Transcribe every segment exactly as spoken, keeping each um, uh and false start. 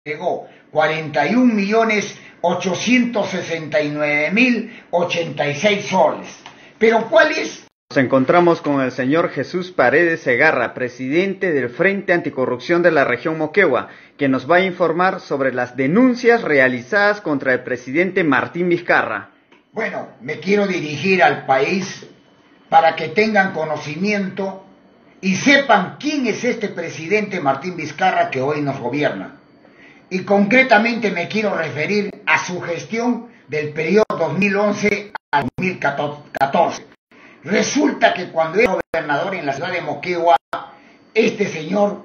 entregó cuarenta y un millones ochocientos sesenta y nueve mil ochenta y seis soles. Pero ¿cuál es? Nos encontramos con el señor Jesús Paredes Segarra, presidente del Frente Anticorrupción de la región Moquegua, que nos va a informar sobre las denuncias realizadas contra el presidente Martín Vizcarra. Bueno, me quiero dirigir al país para que tengan conocimiento y sepan quién es este presidente Martín Vizcarra que hoy nos gobierna. Y concretamente me quiero referir a su gestión del periodo dos mil once a dos mil catorce. Resulta que cuando era gobernador en la ciudad de Moquegua, este señor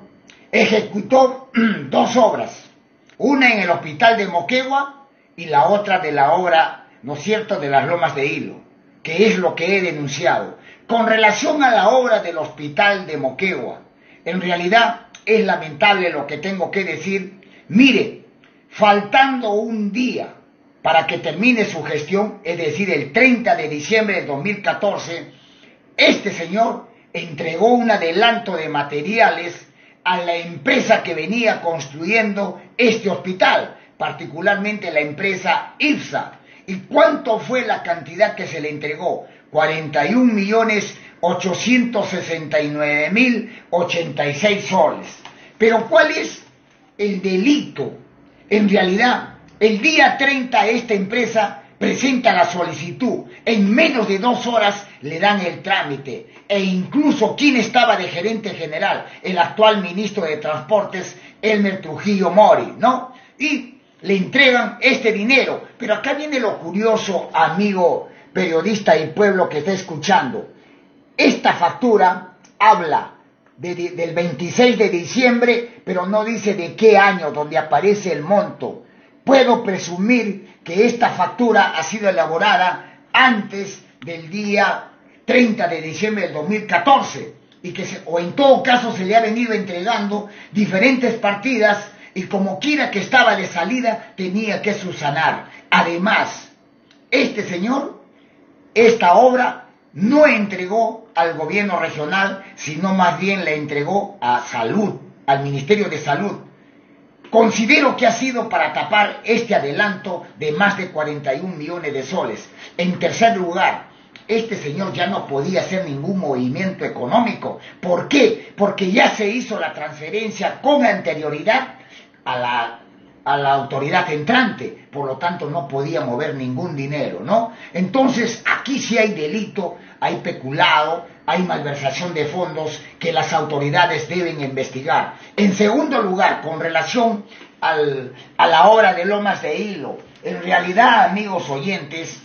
ejecutó dos obras, una en el hospital de Moquegua y la otra de la obra, ¿no es cierto?, de las Lomas de Hilo, que es lo que he denunciado. Con relación a la obra del hospital de Moquegua, en realidad es lamentable lo que tengo que decir. Mire, faltando un día para que termine su gestión, es decir, el treinta de diciembre de dos mil catorce, este señor entregó un adelanto de materiales a la empresa que venía construyendo este hospital, particularmente la empresa IPSA. ¿Y cuánto fue la cantidad que se le entregó? cuarenta y un millones ochocientos sesenta y nueve mil ochenta y seis soles. Pero ¿cuál es el delito? En realidad, el día treinta esta empresa presenta la solicitud, en menos de dos horas le dan el trámite, e incluso quien estaba de gerente general, el actual ministro de Transportes, Elmer Trujillo Mori, ¿no? Y le entregan este dinero. Pero acá viene lo curioso, amigo periodista y pueblo que está escuchando. Esta factura habla de, de, del veintiséis de diciembre, pero no dice de qué año, donde aparece el monto. Puedo presumir que esta factura ha sido elaborada antes del día treinta de diciembre del dos mil catorce, y que se, o en todo caso se le ha venido entregando diferentes partidas, y como quiera que estaba de salida tenía que subsanar. Además, este señor, esta obra no entregó al gobierno regional, sino más bien la entregó a Salud, al Ministerio de Salud. Considero que ha sido para tapar este adelanto de más de cuarenta y un millones de soles. En tercer lugar, este señor ya no podía hacer ningún movimiento económico. ¿Por qué? Porque ya se hizo la transferencia con anterioridad a la, a la autoridad entrante. Por lo tanto, no podía mover ningún dinero, ¿no? Entonces, aquí sí hay delito, hay peculado, hay malversación de fondos que las autoridades deben investigar. En segundo lugar, con relación al, a la obra de Lomas de Hilo, en realidad, amigos oyentes,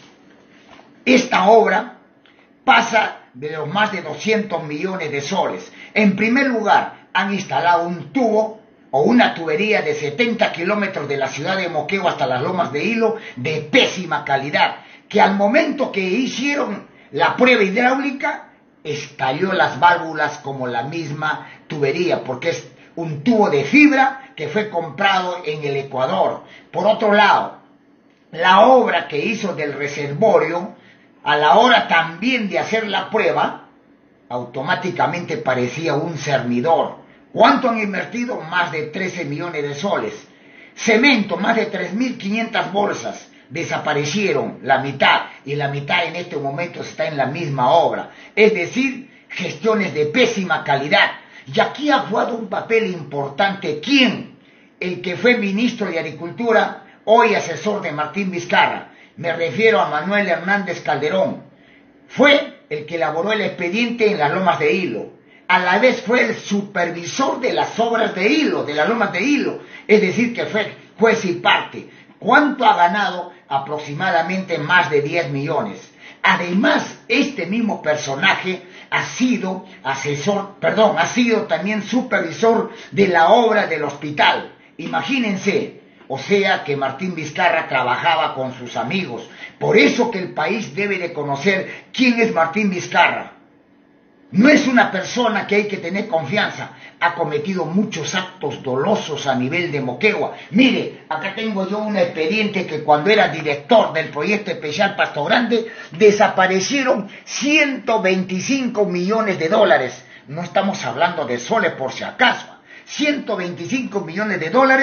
esta obra pasa de los más de doscientos millones de soles. En primer lugar, han instalado un tubo o una tubería de setenta kilómetros de la ciudad de Moquegua hasta las Lomas de Hilo, de pésima calidad, que al momento que hicieron la prueba hidráulica, estalló las válvulas como la misma tubería, porque es un tubo de fibra que fue comprado en el Ecuador. Por otro lado, la obra que hizo del reservorio, a la hora también de hacer la prueba, automáticamente parecía un cernidor. ¿Cuánto han invertido? Más de trece millones de soles. Cemento, más de tres mil quinientas bolsas. Desaparecieron la mitad, y la mitad en este momento está en la misma obra. Es decir, gestiones de pésima calidad. Y aquí ha jugado un papel importante. ¿Quién? El que fue ministro de Agricultura, hoy asesor de Martín Vizcarra. Me refiero a Manuel Hernández Calderón. Fue el que elaboró el expediente en las Lomas de Hilo. A la vez fue el supervisor de las obras de hilo, de las Lomas de Hilo. Es decir, que fue juez y parte. ¿Cuánto ha ganado? Aproximadamente más de diez millones. Además, este mismo personaje ha sido asesor, perdón, ha sido también supervisor de la obra del hospital. Imagínense, o sea que Martín Vizcarra trabajaba con sus amigos. Por eso que el país debe de conocer quién es Martín Vizcarra. No es una persona que hay que tener confianza. Ha cometido muchos actos dolosos a nivel de Moquegua. Mire, acá tengo yo un expediente que cuando era director del proyecto especial Pasto Grande, desaparecieron ciento veinticinco millones de dólares. No estamos hablando de soles por si acaso. ciento veinticinco millones de dólares,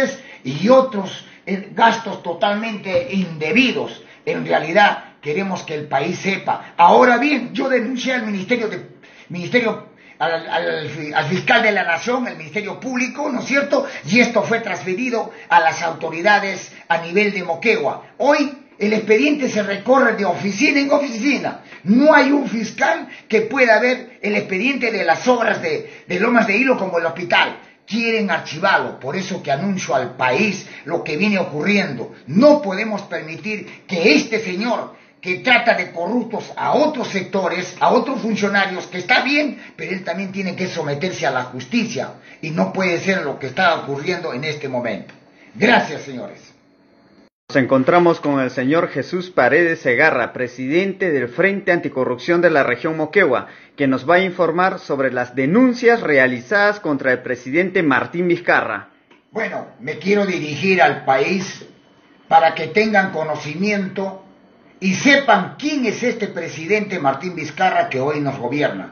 y otros eh, gastos totalmente indebidos. En realidad queremos que el país sepa. Ahora bien, yo denuncié al Ministerio de Ministerio Al, al, al fiscal de la Nación, el Ministerio Público, ¿no es cierto? Y esto fue transferido a las autoridades a nivel de Moquegua. Hoy el expediente se recorre de oficina en oficina. No hay un fiscal que pueda ver el expediente de las obras de, de Lomas de Hilo como el hospital. Quieren archivarlo, por eso que anuncio al país lo que viene ocurriendo. No podemos permitir que este señor, que trata de corruptos a otros sectores, a otros funcionarios, que está bien, pero él también tiene que someterse a la justicia, y no puede ser lo que está ocurriendo en este momento. Gracias, señores. Nos encontramos con el señor Jesús Paredes Segarra, presidente del Frente Anticorrupción de la región Moquegua, que nos va a informar sobre las denuncias realizadas contra el presidente Martín Vizcarra. Bueno, me quiero dirigir al país para que tengan conocimiento y sepan quién es este presidente Martín Vizcarra que hoy nos gobierna.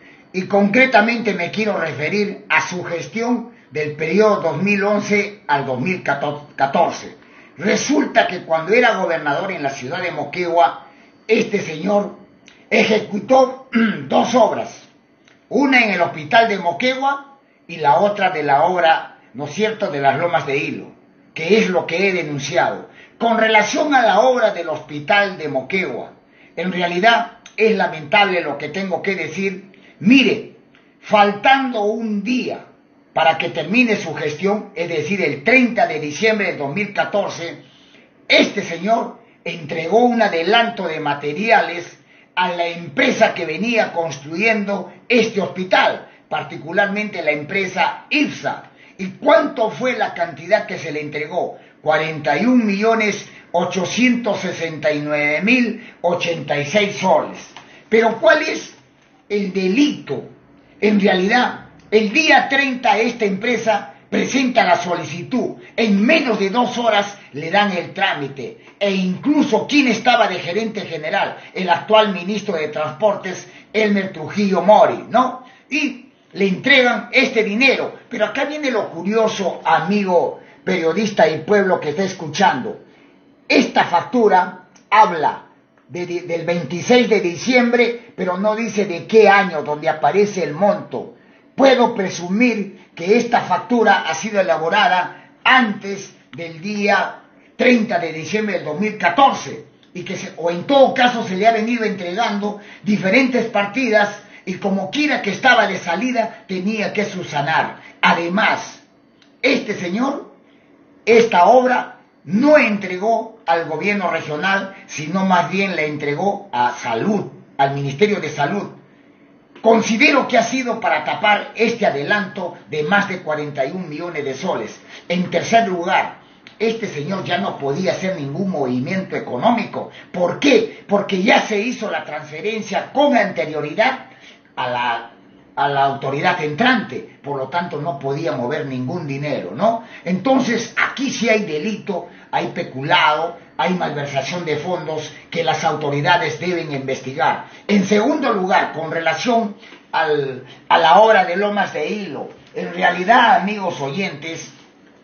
Y concretamente me quiero referir a su gestión del periodo dos mil once al dos mil catorce. Resulta que cuando era gobernador en la ciudad de Moquegua, este señor ejecutó dos obras. Una en el hospital de Moquegua y la otra de la obra, ¿no es cierto?, de las Lomas de Hilo, que es lo que he denunciado. Con relación a la obra del hospital de Moquegua, en realidad es lamentable lo que tengo que decir. Mire, faltando un día para que termine su gestión, es decir, el treinta de diciembre de dos mil catorce, este señor entregó un adelanto de materiales a la empresa que venía construyendo este hospital, particularmente la empresa IPSA. ¿Y cuánto fue la cantidad que se le entregó? cuarenta y un millones ochocientos sesenta y nueve mil ochenta y seis soles. Pero ¿cuál es el delito? En realidad, el día treinta esta empresa presenta la solicitud, en menos de dos horas le dan el trámite, e incluso quien estaba de gerente general, el actual ministro de Transportes, Elmer Trujillo Mori, ¿no? Y le entregan este dinero. Pero acá viene lo curioso, amigo periodista y pueblo que está escuchando. Esta factura habla de, de, del veintiséis de diciembre, pero no dice de qué año, donde aparece el monto. Puedo presumir que esta factura ha sido elaborada antes del día treinta de diciembre del dos mil catorce, y que se, o en todo caso se le ha venido entregando diferentes partidas, y como quiera que estaba de salida tenía que subsanar. Además, este señor esta obra no entregó al gobierno regional, sino más bien la entregó a Salud, al Ministerio de Salud. Considero que ha sido para tapar este adelanto de más de cuarenta y un millones de soles. En tercer lugar, este señor ya no podía hacer ningún movimiento económico. ¿Por qué? Porque ya se hizo la transferencia con anterioridad a la a la autoridad entrante, por lo tanto no podía mover ningún dinero, ¿no? Entonces aquí sí hay delito, hay peculado, hay malversación de fondos que las autoridades deben investigar. En segundo lugar, con relación al, a la obra de Lomas de Hilo, en realidad, amigos oyentes,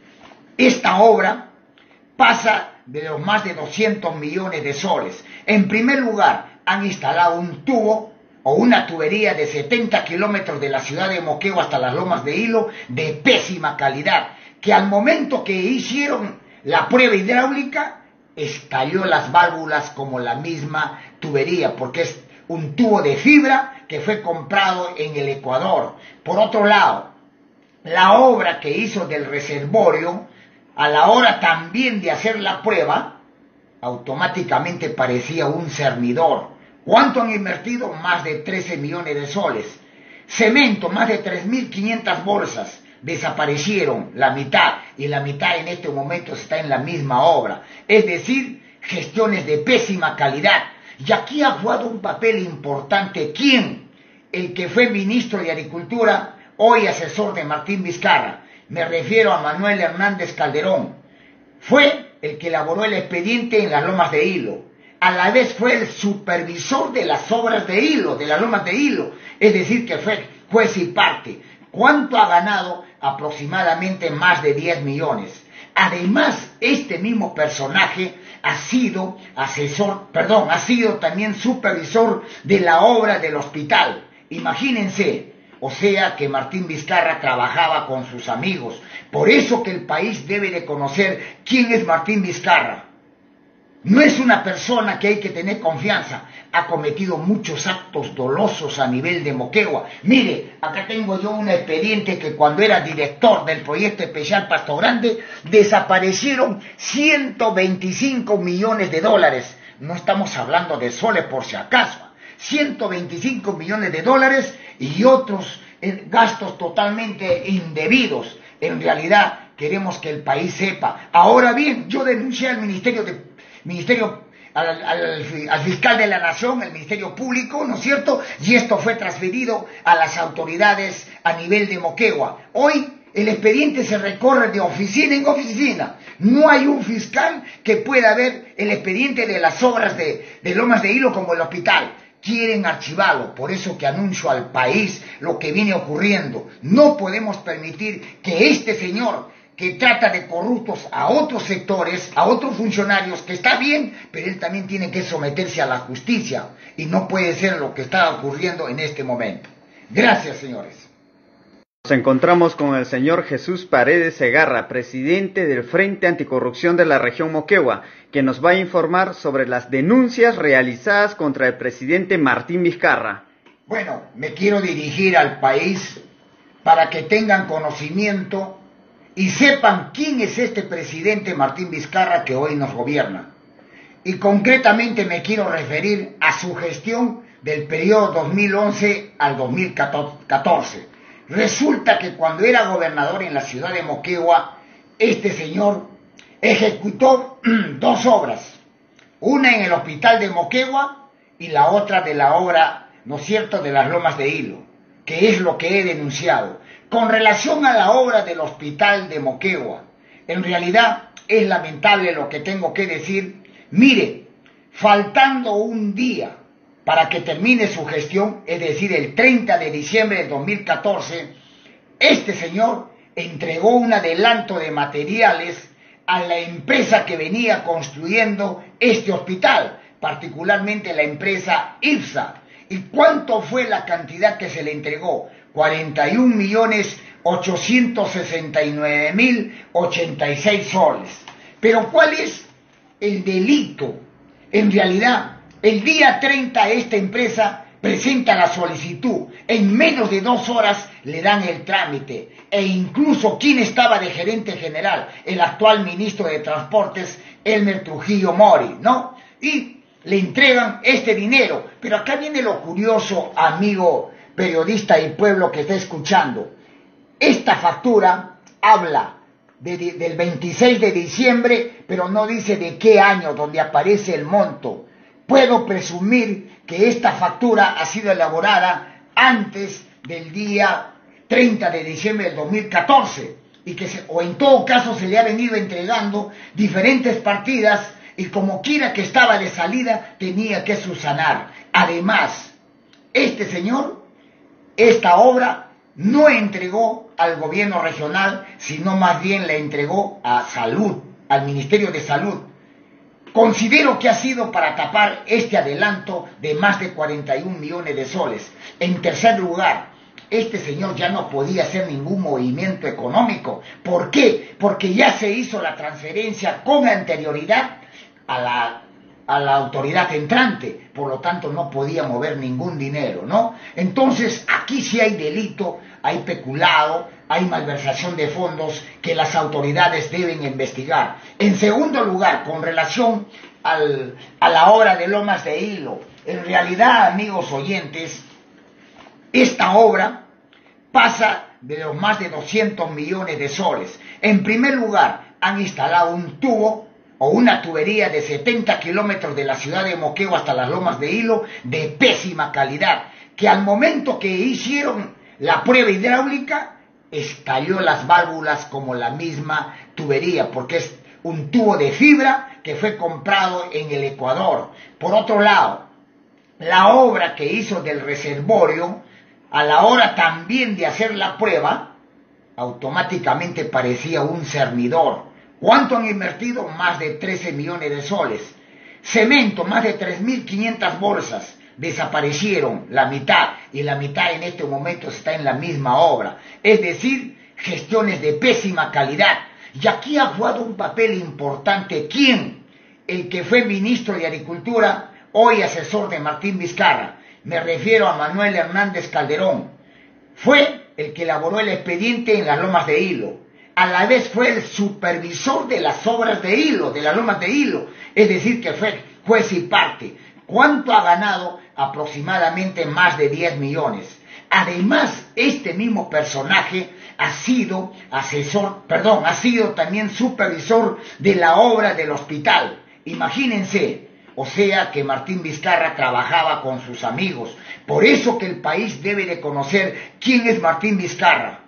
esta obra pasa de los más de doscientos millones de soles. En primer lugar, han instalado un tubo o una tubería de setenta kilómetros de la ciudad de Moquegua hasta las Lomas de Hilo, de pésima calidad, que al momento que hicieron la prueba hidráulica, estalló las válvulas como la misma tubería, porque es un tubo de fibra que fue comprado en el Ecuador. Por otro lado, la obra que hizo del reservorio, a la hora también de hacer la prueba, automáticamente parecía un cernidor. ¿Cuánto han invertido? Más de trece millones de soles. Cemento, más de tres mil quinientas bolsas. Desaparecieron la mitad, y la mitad en este momento está en la misma obra. Es decir, gestiones de pésima calidad. Y aquí ha jugado un papel importante. ¿Quién? El que fue ministro de Agricultura, hoy asesor de Martín Vizcarra. Me refiero a Manuel Hernández Calderón. Fue el que elaboró el expediente en las Lomas de Hilo. A la vez fue el supervisor de las obras de Hilo, de las Lomas de Hilo. Es decir, que fue juez y parte. ¿Cuánto ha ganado? Aproximadamente más de diez millones. Además, este mismo personaje ha sido asesor, perdón, ha sido también supervisor de la obra del hospital. Imagínense, o sea que Martín Vizcarra trabajaba con sus amigos. Por eso que el país debe de conocer quién es Martín Vizcarra. No es una persona que hay que tener confianza. Ha cometido muchos actos dolosos a nivel de Moquegua. Mire, acá tengo yo un expediente que cuando era director del proyecto especial Pasto Grande, desaparecieron ciento veinticinco millones de dólares. No estamos hablando de soles por si acaso. ciento veinticinco millones de dólares y otros eh, gastos totalmente indebidos. En realidad, queremos que el país sepa. Ahora bien, yo denuncié al Ministerio de Ministerio, al, al, al fiscal de la Nación, el Ministerio Público, ¿no es cierto? Y esto fue transferido a las autoridades a nivel de Moquegua. Hoy el expediente se recorre de oficina en oficina. No hay un fiscal que pueda ver el expediente de las obras de, de Lomas de Hilo como el hospital. Quieren archivarlo, por eso que anuncio al país lo que viene ocurriendo. No podemos permitir que este señor, que trata de corruptos a otros sectores, a otros funcionarios, que está bien, pero él también tiene que someterse a la justicia, y no puede ser lo que está ocurriendo en este momento. Gracias, señores. Nos encontramos con el señor Jesús Paredes Segarra, presidente del Frente Anticorrupción de la región Moquegua, que nos va a informar sobre las denuncias realizadas contra el presidente Martín Vizcarra. Bueno, me quiero dirigir al país para que tengan conocimiento y sepan quién es este presidente Martín Vizcarra que hoy nos gobierna. Y concretamente me quiero referir a su gestión del periodo dos mil once al dos mil catorce. Resulta que cuando era gobernador en la ciudad de Moquegua, este señor ejecutó dos obras. Una en el hospital de Moquegua y la otra de la obra, ¿no es cierto?, de las Lomas de Hilo, que es lo que he denunciado. Con relación a la obra del hospital de Moquegua, en realidad es lamentable lo que tengo que decir. Mire, faltando un día para que termine su gestión, es decir, el treinta de diciembre de dos mil catorce, este señor entregó un adelanto de materiales a la empresa que venía construyendo este hospital, particularmente la empresa IPSA. ¿Y cuánto fue la cantidad que se le entregó? cuarenta y un millones ochocientos sesenta y nueve mil ochenta y seis soles. Pero ¿cuál es el delito? En realidad, el día treinta esta empresa presenta la solicitud, en menos de dos horas le dan el trámite, e incluso quien estaba de gerente general, el actual ministro de Transportes, Elmer Trujillo Mori, ¿no? Y le entregan este dinero. Pero acá viene lo curioso, amigo periodista y pueblo que está escuchando. Esta factura habla de, de, del veintiséis de diciembre, pero no dice de qué año, donde aparece el monto. Puedo presumir que esta factura ha sido elaborada antes del día treinta de diciembre del dos mil catorce, y que se, o en todo caso se le ha venido entregando diferentes partidas, y como quiera que estaba de salida tenía que subsanar. Además, este señor esta obra no entregó al gobierno regional, sino más bien la entregó a Salud, al Ministerio de Salud. Considero que ha sido para tapar este adelanto de más de cuarenta y un millones de soles. En tercer lugar, este señor ya no podía hacer ningún movimiento económico. ¿Por qué? Porque ya se hizo la transferencia con anterioridad a la a la autoridad entrante, por lo tanto no podía mover ningún dinero, ¿no? Entonces aquí sí hay delito, hay peculado, hay malversación de fondos que las autoridades deben investigar. En segundo lugar, con relación al, a la obra de Lomas de Hilo, en realidad, amigos oyentes, esta obra pasa de los más de doscientos millones de soles. En primer lugar, han instalado un tubo o una tubería de setenta kilómetros de la ciudad de Moquegua hasta las Lomas de Hilo, de pésima calidad, que al momento que hicieron la prueba hidráulica, estalló las válvulas como la misma tubería, porque es un tubo de fibra que fue comprado en el Ecuador. Por otro lado, la obra que hizo del reservorio, a la hora también de hacer la prueba, automáticamente parecía un cernidor, ¿Cuánto han invertido? Más de trece millones de soles. Cemento, más de tres mil quinientas bolsas. Desaparecieron la mitad y la mitad en este momento está en la misma obra. Es decir, gestiones de pésima calidad. Y aquí ha jugado un papel importante. ¿Quién? El que fue ministro de Agricultura, hoy asesor de Martín Vizcarra. Me refiero a Manuel Hernández Calderón. Fue el que elaboró el expediente en las Lomas de Hilo. A la vez fue el supervisor de las obras de Hilo, de las Lomas de Hilo. Es decir, que fue juez y parte. ¿Cuánto ha ganado? Aproximadamente más de diez millones. Además, este mismo personaje ha sido asesor, perdón, ha sido también supervisor de la obra del hospital. Imagínense, o sea que Martín Vizcarra trabajaba con sus amigos. Por eso que el país debe de conocer quién es Martín Vizcarra.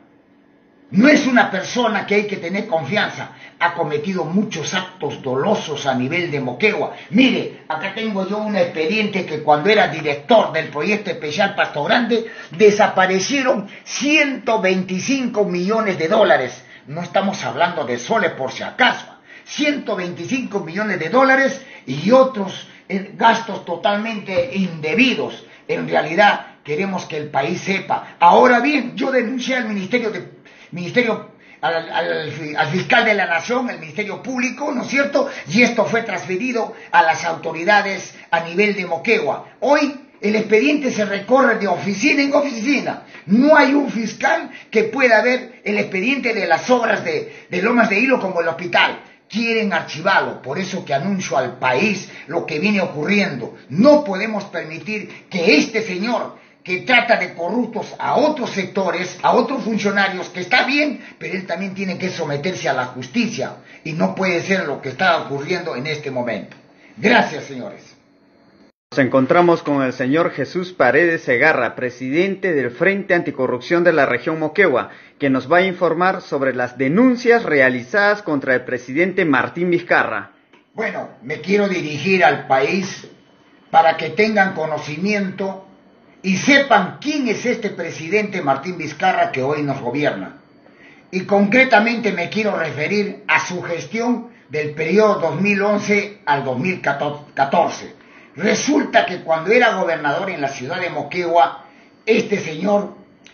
No es una persona que hay que tener confianza. Ha cometido muchos actos dolosos a nivel de Moquegua. Mire, acá tengo yo un expediente que cuando era director del proyecto especial Pasto Grande, desaparecieron ciento veinticinco millones de dólares. No estamos hablando de soles por si acaso. ciento veinticinco millones de dólares y otros gastos totalmente indebidos. En realidad, queremos que el país sepa. Ahora bien, yo denuncié al Ministerio de Ministerio, al, al, al fiscal de la Nación, el Ministerio Público, ¿no es cierto? Y esto fue transferido a las autoridades a nivel de Moquegua. Hoy el expediente se recorre de oficina en oficina. No hay un fiscal que pueda ver el expediente de las obras de, de Lomas de Hilo como el hospital. Quieren archivarlo, por eso que anuncio al país lo que viene ocurriendo. No podemos permitir que este señor, que trata de corruptos a otros sectores, a otros funcionarios, que está bien, pero él también tiene que someterse a la justicia, y no puede ser lo que está ocurriendo en este momento. Gracias, señores. Nos encontramos con el señor Jesús Paredes Segarra, presidente del Frente Anticorrupción de la región Moquegua, que nos va a informar sobre las denuncias realizadas contra el presidente Martín Vizcarra. Bueno, me quiero dirigir al país para que tengan conocimiento y sepan quién es este presidente Martín Vizcarra que hoy nos gobierna. Y concretamente me quiero referir a su gestión del periodo dos mil once al dos mil catorce. Resulta que cuando era gobernador en la ciudad de Moquegua, este señor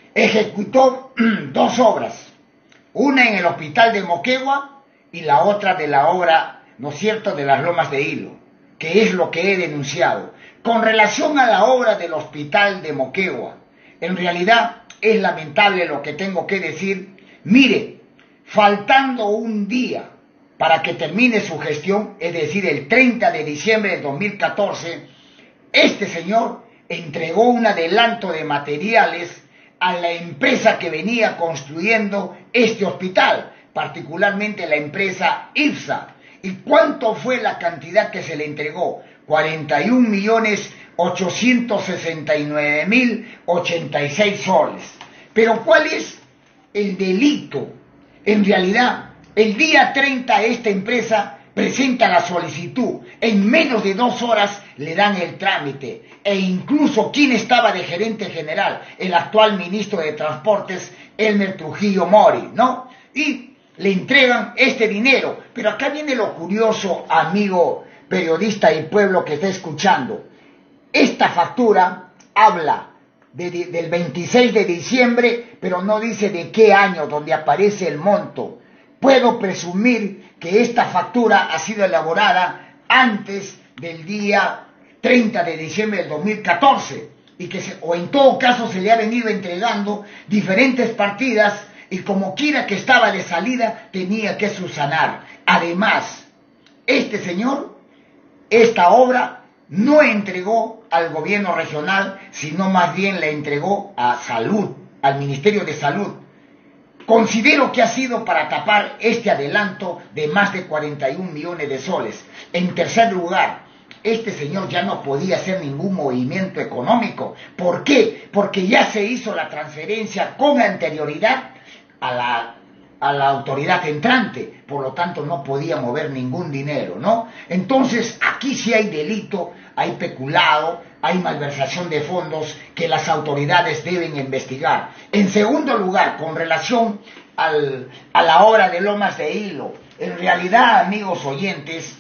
ejecutó dos obras. Una en el hospital de Moquegua y la otra de la obra, ¿no es cierto?, de las Lomas de Hilo, que es lo que he denunciado. Con relación a la obra del hospital de Moquegua, en realidad es lamentable lo que tengo que decir. Mire, faltando un día para que termine su gestión, es decir, el treinta de diciembre de dos mil catorce, este señor entregó un adelanto de materiales a la empresa que venía construyendo este hospital, particularmente la empresa IPSA. ¿Y cuánto fue la cantidad que se le entregó? cuarenta y un millones ochocientos sesenta y nueve mil ochenta y seis soles. Pero ¿cuál es el delito? En realidad, el día treinta esta empresa presenta la solicitud, en menos de dos horas le dan el trámite, e incluso quien estaba de gerente general, el actual ministro de Transportes, Elmer Trujillo Mori, ¿no? Y le entregan este dinero. Pero acá viene lo curioso, amigo periodista y pueblo que está escuchando. Esta factura habla de, de, del veintiséis de diciembre, pero no dice de qué año, donde aparece el monto. Puedo presumir que esta factura ha sido elaborada antes del día treinta de diciembre del dos mil catorce, y que se, o en todo caso se le ha venido entregando diferentes partidas, y como quiera que estaba de salida tenía que subsanar. Además, este señor esta obra no entregó al gobierno regional, sino más bien la entregó a Salud, al Ministerio de Salud. Considero que ha sido para tapar este adelanto de más de cuarenta y un millones de soles. En tercer lugar, este señor ya no podía hacer ningún movimiento económico. ¿Por qué? Porque ya se hizo la transferencia con anterioridad a la a la autoridad entrante, por lo tanto no podía mover ningún dinero, ¿no? Entonces aquí sí hay delito, hay peculado, hay malversación de fondos que las autoridades deben investigar. En segundo lugar, con relación al, a la obra de Lomas de Hilo, en realidad, amigos oyentes,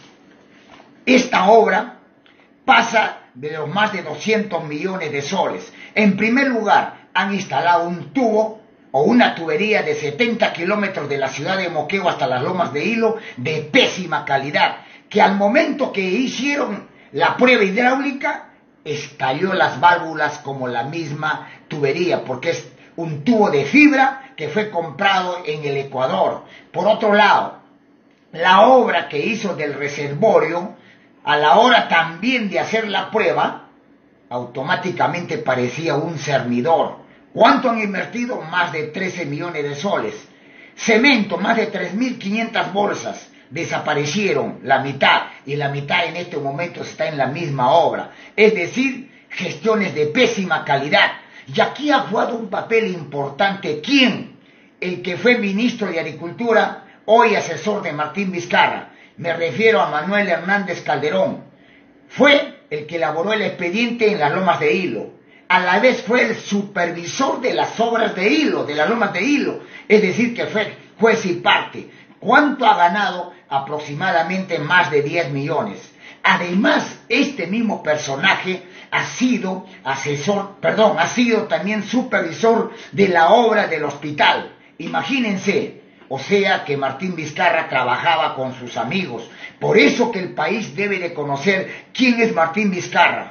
esta obra pasa de los más de doscientos millones de soles. En primer lugar, han instalado un tubo o una tubería de setenta kilómetros de la ciudad de Moquegua hasta las Lomas de Hilo de pésima calidad, que al momento que hicieron la prueba hidráulica estalló las válvulas como la misma tubería, porque es un tubo de fibra que fue comprado en el Ecuador. Por otro lado, la obra que hizo del reservorio, a la hora también de hacer la prueba, automáticamente parecía un cernidor. ¿Cuánto han invertido? Más de trece millones de soles. Cemento, más de tres mil quinientas bolsas. Desaparecieron la mitad, y la mitad en este momento está en la misma obra. Es decir, gestiones de pésima calidad. Y aquí ha jugado un papel importante. ¿Quién? El que fue ministro de Agricultura, hoy asesor de Martín Vizcarra. Me refiero a Manuel Hernández Calderón. Fue el que elaboró el expediente en las Lomas de Hilo. A la vez fue el supervisor de las obras de Hilo, de las Lomas de Hilo. Es decir, que fue juez y parte. ¿Cuánto ha ganado? Aproximadamente más de diez millones. Además, este mismo personaje ha sido asesor, perdón, ha sido también supervisor de la obra del hospital. Imagínense, o sea que Martín Vizcarra trabajaba con sus amigos. Por eso que el país debe de conocer quién es Martín Vizcarra.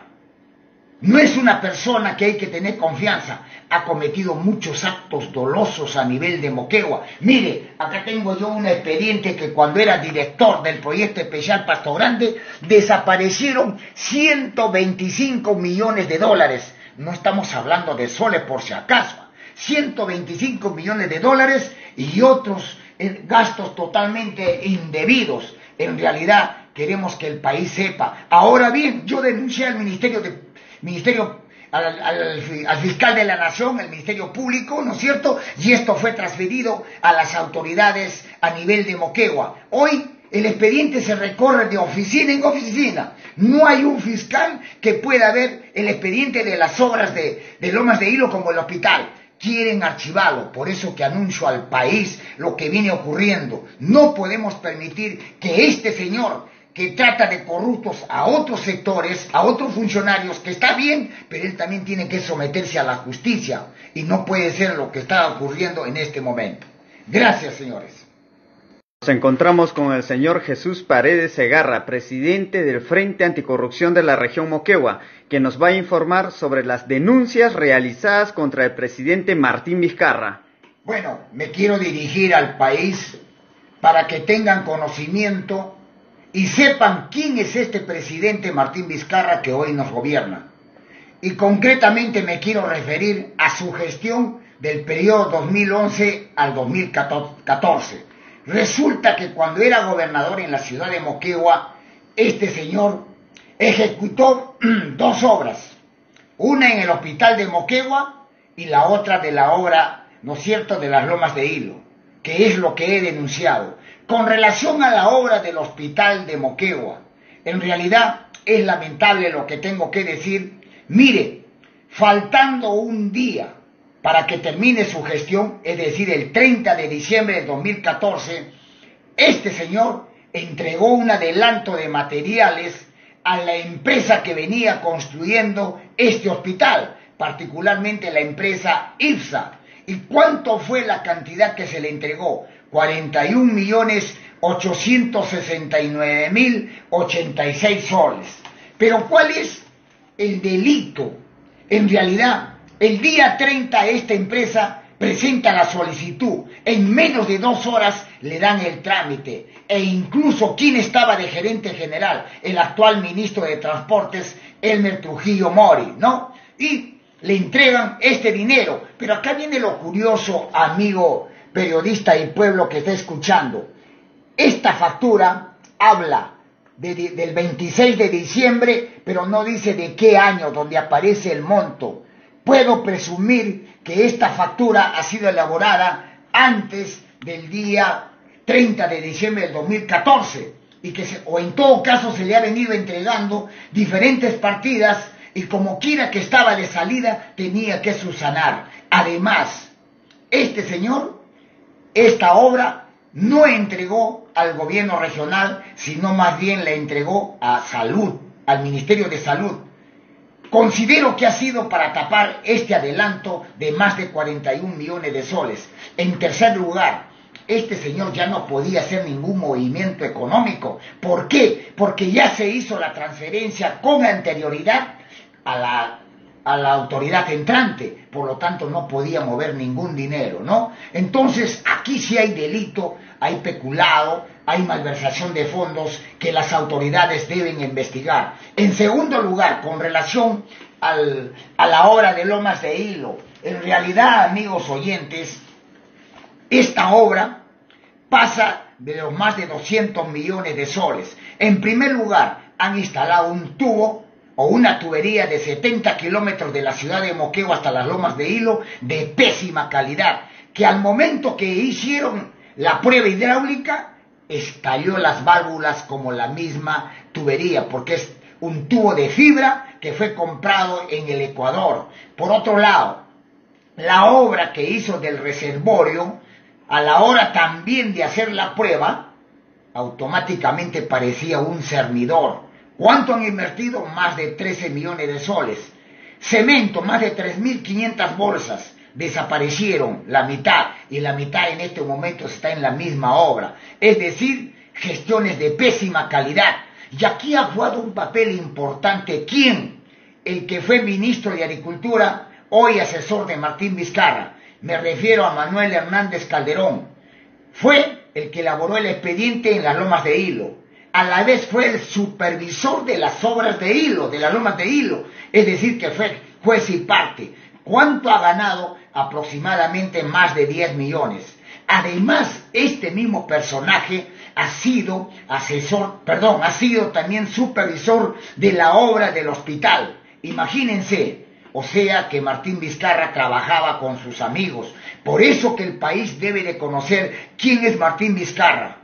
No es una persona que hay que tener confianza. Ha cometido muchos actos dolosos a nivel de Moquegua. Mire, acá tengo yo un expediente que cuando era director del proyecto especial Pasto Grande, desaparecieron ciento veinticinco millones de dólares. No estamos hablando de soles por si acaso. ciento veinticinco millones de dólares y otros gastos totalmente indebidos. En realidad queremos que el país sepa. Ahora bien, yo denuncié al Ministerio de Ministerio, al, al, al fiscal de la Nación, el Ministerio Público, ¿no es cierto? Y esto fue transferido a las autoridades a nivel de Moquegua. Hoy el expediente se recorre de oficina en oficina. No hay un fiscal que pueda ver el expediente de las obras de, de Lomas de Hilo como el hospital. Quieren archivarlo, por eso que anuncio al país lo que viene ocurriendo. No podemos permitir que este señor, que trata de corruptos a otros sectores, a otros funcionarios, que está bien, pero él también tiene que someterse a la justicia, y no puede ser lo que está ocurriendo en este momento. Gracias, señores. Nos encontramos con el señor Jesús Paredes Segarra, presidente del Frente Anticorrupción de la región Moquegua, que nos va a informar sobre las denuncias realizadas contra el presidente Martín Vizcarra. Bueno, me quiero dirigir al país para que tengan conocimiento y sepan quién es este presidente Martín Vizcarra que hoy nos gobierna. Y concretamente me quiero referir a su gestión del periodo dos mil once al dos mil catorce. Resulta que cuando era gobernador en la ciudad de Moquegua, este señor ejecutó dos obras. Una en el hospital de Moquegua y la otra de la obra, ¿no es cierto?, de las Lomas de Hilo, que es lo que he denunciado. Con relación a la obra del hospital de Moquegua, en realidad es lamentable lo que tengo que decir. Mire, faltando un día para que termine su gestión, es decir, el treinta de diciembre de dos mil catorce, este señor entregó un adelanto de materiales a la empresa que venía construyendo este hospital, particularmente la empresa IPSA. ¿Y cuánto fue la cantidad que se le entregó? cuarenta y un millones ochocientos sesenta y nueve mil ochenta y seis soles. Pero ¿cuál es el delito? En realidad, el día treinta esta empresa presenta la solicitud. En menos de dos horas le dan el trámite. E incluso, ¿quién estaba de gerente general? El actual ministro de Transportes, Elmer Trujillo Mori, ¿no? Y le entregan este dinero. Pero acá viene lo curioso, amigo periodista y pueblo que está escuchando. Esta factura habla de, de, del veintiséis de diciembre, pero no dice de qué año, donde aparece el monto. Puedo presumir que esta factura ha sido elaborada antes del día treinta de diciembre del dos mil catorce, y que se, o en todo caso se le ha venido entregando diferentes partidas, y como quiera que estaba de salida tenía que subsanar. Además, este señor, esta obra no entregó al gobierno regional, sino más bien la entregó a Salud, al Ministerio de Salud. Considero que ha sido para tapar este adelanto de más de cuarenta y un millones de soles. En tercer lugar, este señor ya no podía hacer ningún movimiento económico. ¿Por qué? Porque ya se hizo la transferencia con anterioridad a la, a la autoridad entrante. Por lo tanto, no podía mover ningún dinero, ¿no? Entonces, aquí sí hay delito, hay peculado, hay malversación de fondos que las autoridades deben investigar. En segundo lugar, con relación al, a la obra de Lomas de Hilo, en realidad, amigos oyentes, esta obra pasa de los más de doscientos millones de soles. En primer lugar, han instalado un tubo o una tubería de setenta kilómetros de la ciudad de Moquegua hasta las Lomas de Hilo, de pésima calidad, que al momento que hicieron la prueba hidráulica, estalló las válvulas como la misma tubería, porque es un tubo de fibra que fue comprado en el Ecuador. Por otro lado, la obra que hizo del reservorio, a la hora también de hacer la prueba, automáticamente parecía un cernidor. ¿Cuánto han invertido? Más de trece millones de soles. Cemento, más de tres mil quinientas bolsas. Desaparecieron la mitad, y la mitad en este momento está en la misma obra. Es decir, gestiones de pésima calidad. Y aquí ha jugado un papel importante, ¿quién? El que fue ministro de Agricultura, hoy asesor de Martín Vizcarra. Me refiero a Manuel Hernández Calderón. Fue el que elaboró el expediente en las Lomas de Hilo. A la vez fue el supervisor de las obras de Hilo, de las Lomas de Hilo. Es decir, que fue juez y parte. ¿Cuánto ha ganado? Aproximadamente más de diez millones. Además, este mismo personaje ha sido asesor, perdón, ha sido también supervisor de la obra del hospital. Imagínense, o sea que Martín Vizcarra trabajaba con sus amigos. Por eso que el país debe de conocer quién es Martín Vizcarra.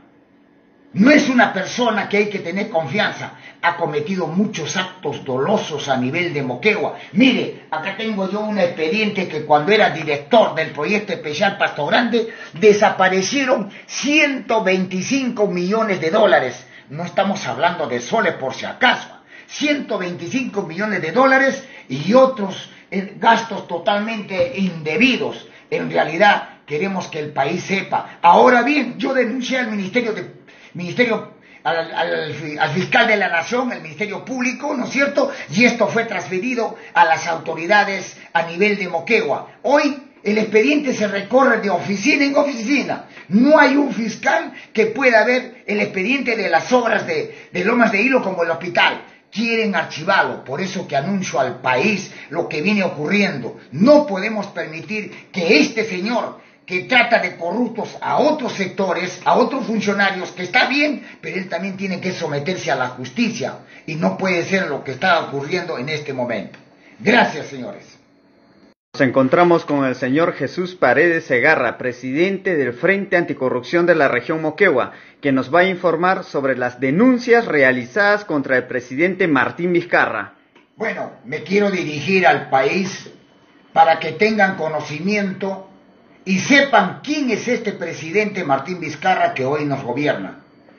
No es una persona que hay que tener confianza. Ha cometido muchos actos dolosos a nivel de Moquegua. Mire, acá tengo yo un expediente que cuando era director del proyecto especial Pasto Grande, desaparecieron ciento veinticinco millones de dólares. No estamos hablando de soles por si acaso. ciento veinticinco millones de dólares y otros gastos totalmente indebidos. En realidad, queremos que el país sepa. Ahora bien, yo denuncié al Ministerio de Ministerio, al, al, al fiscal de la Nación, el Ministerio Público, ¿no es cierto? Y esto fue transferido a las autoridades a nivel de Moquegua. Hoy el expediente se recorre de oficina en oficina. No hay un fiscal que pueda ver el expediente de las obras de, de Lomas de Hilo como el hospital. Quieren archivarlo, por eso que anuncio al país lo que viene ocurriendo. No podemos permitir que este señor, que trata de corruptos a otros sectores, a otros funcionarios, que está bien, pero él también tiene que someterse a la justicia, y no puede ser lo que está ocurriendo en este momento. Gracias, señores. Nos encontramos con el señor Jesús Paredes Segarra, presidente del Frente Anticorrupción de la región Moquegua, que nos va a informar sobre las denuncias realizadas contra el presidente Martín Vizcarra. Bueno, me quiero dirigir al país para que tengan conocimiento y sepan quién es este presidente Martín Vizcarra que hoy nos gobierna.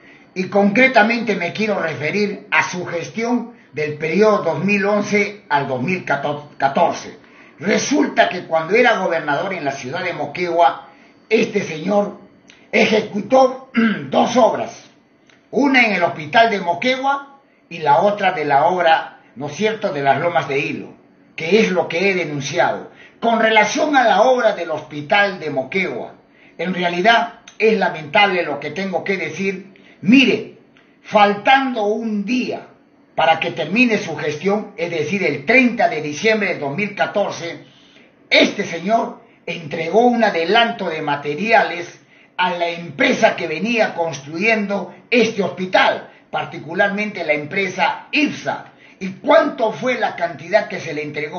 Y concretamente me quiero referir a su gestión del periodo dos mil once al dos mil catorce. Resulta que cuando era gobernador en la ciudad de Moquegua, este señor ejecutó dos obras. Una en el hospital de Moquegua y la otra de la obra, ¿no es cierto?, de las Lomas de Hilo, que es lo que he denunciado. Con relación a la obra del hospital de Moquegua, en realidad es lamentable lo que tengo que decir. Mire, faltando un día para que termine su gestión, es decir, el treinta de diciembre de dos mil catorce, este señor entregó un adelanto de materiales a la empresa que venía construyendo este hospital, particularmente la empresa IPSA. ¿Y cuánto fue la cantidad que se le entregó?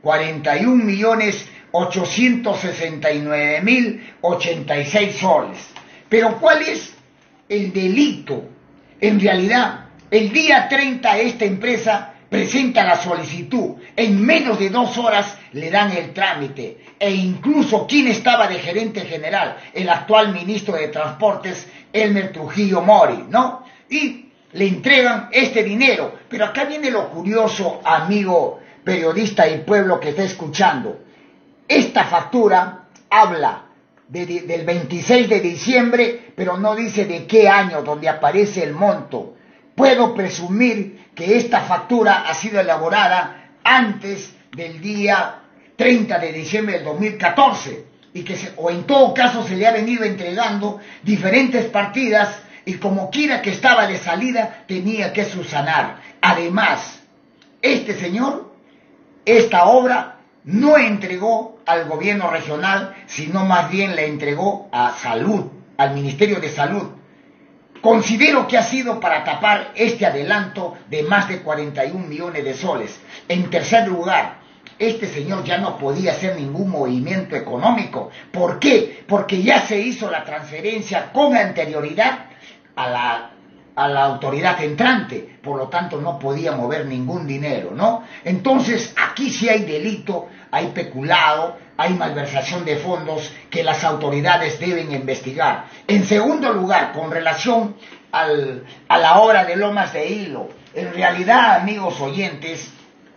cuarenta y un millones ochocientos sesenta y nueve mil ochenta y seis soles. Pero ¿cuál es el delito? En realidad, el día treinta esta empresa presenta la solicitud, en menos de dos horas le dan el trámite, e incluso quien estaba de gerente general, el actual ministro de Transportes, Elmer Trujillo Mori, ¿no? Y le entregan este dinero. Pero acá viene lo curioso, amigo periodista y pueblo que está escuchando. Esta factura habla de, de, del veintiséis de diciembre, pero no dice de qué año, donde aparece el monto. Puedo presumir que esta factura ha sido elaborada antes del día treinta de diciembre del dos mil catorce, y que se, o en todo caso se le ha venido entregando diferentes partidas, y como quiera que estaba de salida tenía que subsanar. Además, este señor, esta obra no entregó al gobierno regional, sino más bien la entregó a Salud, al Ministerio de Salud. Considero que ha sido para tapar este adelanto de más de cuarenta y un millones de soles. En tercer lugar, este señor ya no podía hacer ningún movimiento económico. ¿Por qué? Porque ya se hizo la transferencia con anterioridad a la, a la autoridad entrante. Por lo tanto, no podía mover ningún dinero, ¿no? Entonces, aquí sí hay delito, hay peculado, hay malversación de fondos que las autoridades deben investigar. En segundo lugar, con relación al, a la obra de Lomas de Hilo, en realidad, amigos oyentes,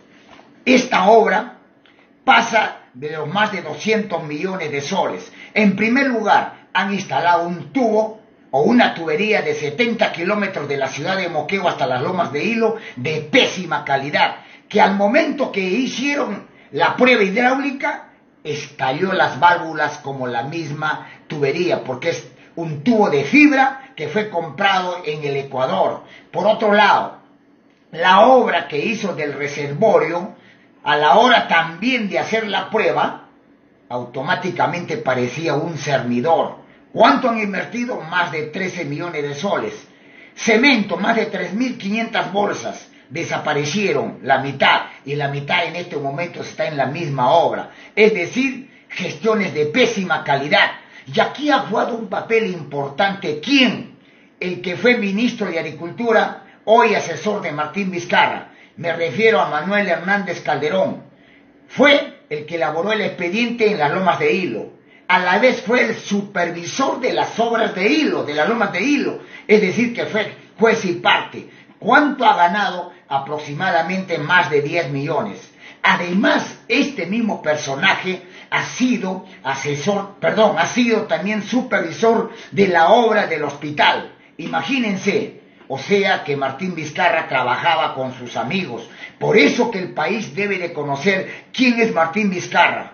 esta obra pasa de los más de doscientos millones de soles. En primer lugar, han instalado un tubo o una tubería de setenta kilómetros de la ciudad de Moquegua hasta las Lomas de Hilo, de pésima calidad, que al momento que hicieron la prueba hidráulica, estalló las válvulas como la misma tubería, porque es un tubo de fibra que fue comprado en el Ecuador. Por otro lado, la obra que hizo del reservorio, a la hora también de hacer la prueba, automáticamente parecía un cernidor. ¿Cuánto han invertido? Más de trece millones de soles. Cemento, más de tres mil quinientas bolsas. Desaparecieron la mitad, y la mitad en este momento está en la misma obra. Es decir, gestiones de pésima calidad. Y aquí ha jugado un papel importante, ¿quién? El que fue ministro de Agricultura, hoy asesor de Martín Vizcarra. Me refiero a Manuel Hernández Calderón. Fue el que elaboró el expediente en las Lomas de Hilo. A la vez fue el supervisor de las obras de Hilo, de las Lomas de Hilo. Es decir, que fue juez y parte. ¿Cuánto ha ganado? Aproximadamente más de diez millones. Además, este mismo personaje ha sido asesor, perdón, ha sido también supervisor de la obra del hospital. Imagínense, o sea que Martín Vizcarra trabajaba con sus amigos. Por eso que el país debe de conocer quién es Martín Vizcarra.